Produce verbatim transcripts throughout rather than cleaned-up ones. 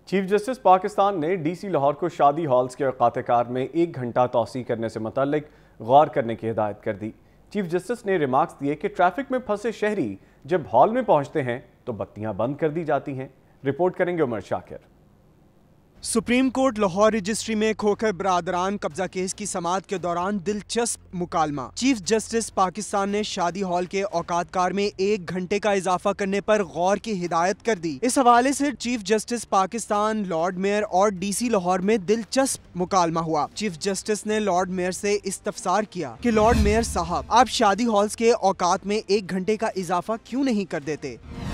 Chief justice Pakistan نے D C Lahore کو شادی ہالز کے اوقات کار میں ایک گھنٹہ توسیع کرنے سے متعلق غور کرنے کی ہدایت کر دی۔ چیف جسٹس نے ریمارکس دیے کہ ٹریفک میں پھنسے شہری جب ہال میں پہنچتے ہیں تو بتیاں بند کر دی جاتی ہیں۔ رپورٹ کریں گے Umar Shakir. Supreme court Lahore registry میں کھوکھر برادران قبضہ کیس کی سماعت کے دوران دلچسپ مکالمہ۔ چیف جسٹس پاکستان نے شادی ہال کے اوقات کار میں ایک گھنٹے کا اضافہ کرنے پر غور کی ہدایت کر دی۔ اس حوالے سے chief justice Pakistan, lord mayor اور ڈی سی لاہور میں دلچسپ مکالمہ ہوا۔ چیف جسٹس نے لارڈ میئر سے استفسار کیا کہ لارڈ میئر صاحب، آپ شادی ہالز کے اوقات میں ایک گھنٹے کا اضافہ کیوں نہیں کر دیتے؟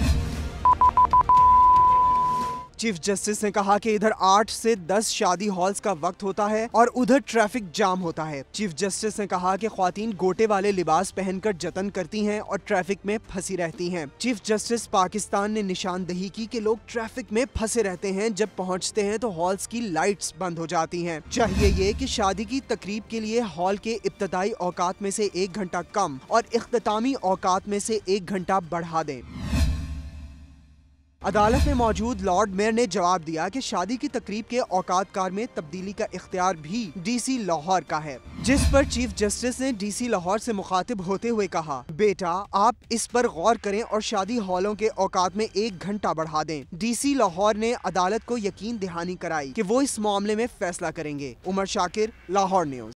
چیف جسٹس نے کہا کہ ادھر آٹھ سے دس شادی ہالز کا وقت ہوتا ہے اور ادھر ٹریفک جام ہوتا ہے۔ چیف جسٹس نے کہا کہ خواتین گوٹے والے لباس پہن کر جتن کرتی ہیں اور ٹریفک میں پھنسی رہتی ہیں۔ چیف جسٹس پاکستان نے نشاندہی کی کہ لوگ ٹریفک میں پھنسے رہتے ہیں، جب پہنچتے ہیں تو ہالز کی لائٹس بند ہو جاتی ہیں۔ چاہیے یہ کہ شادی کی تقریب کے لیے ہال کے ابتدائی اوقات میں سے ایک گھنٹہ کم اور اختتامی اوقات میں سے ایک گھنٹہ بڑھا دیں۔ عدالت میں موجود لارڈ میئر نے جواب دیا کہ شادی کی تقریب کے اوقات کار میں تبدیلی کا اختیار بھی ڈی سی لاہور کا ہے، جس پر چیف جسٹس نے ڈی سی لاہور سے مخاطب ہوتے ہوئے کہا، بیٹا آپ اس پر غور کریں اور شادی ہالوں کے اوقات میں ایک گھنٹہ بڑھا دیں۔ ڈی سی لاہور نے عدالت کو یقین دہانی کرائی کہ وہ اس معاملے میں فیصلہ کریں گے۔ عمر شاکر، لاہور نیوز۔